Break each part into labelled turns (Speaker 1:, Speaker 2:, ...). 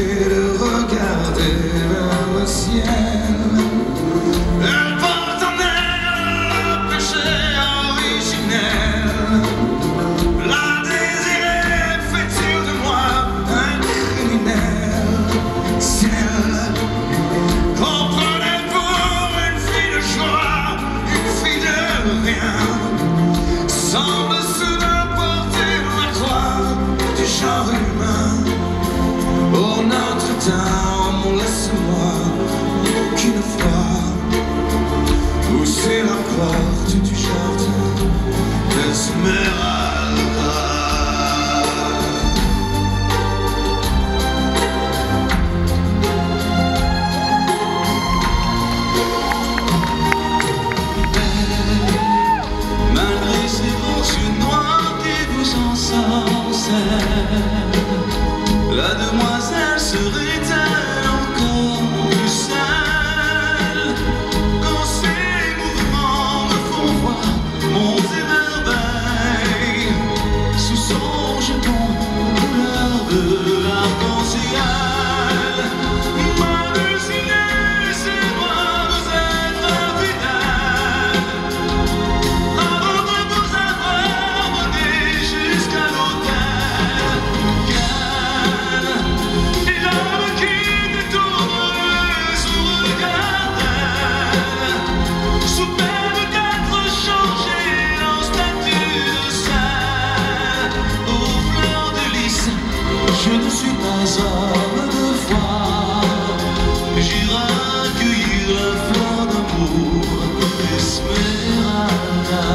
Speaker 1: et de regarder vers le ciel. Elle porte en elle le péché originel. La désirée fait-il de moi un criminel? Si elle comprenait pour une fille de joie, une fille de rien, semble soudain porter la croix du genre humain. Oh Notre-Dame, laisse-moi qu'une fois pousser la porte du jardin d'Esmeralda. Malgré ces grands yeux noirs qui vous ensorcellent, la demoiselle serait-elle encore plus seule quand ses mouvements me font voir monts et merveilles sous son jupon couleur de l'arc-en-ciel? Ma destinée, c'est moi vous être fidèle avant de vous avoir mené jusqu'à l'autel. Je ne suis pas homme de foi, j'irai accueillir la fleur d'amour d'Esmeralda.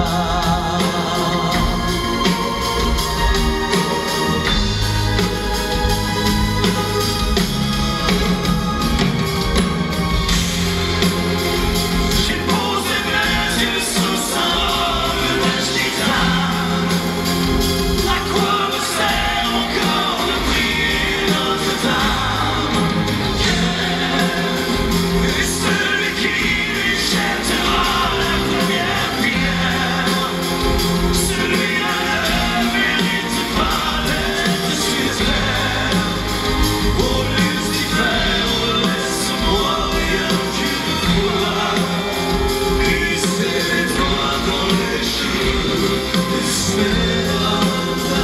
Speaker 1: J'ai posé mes yeux sous sa robe d'âge titane. À quoi me sert encore de prier Notre-Dame? Et celui qui lui jettera la première pierre, celui-là ne mérite pas d'être sur terre. Oh Lucifer, laisse-moi rien qu'une fois glisser les doigts dans les cheveux d'Esmeralda.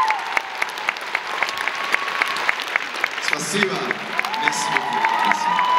Speaker 1: Спасибо. Merci beaucoup. Merci.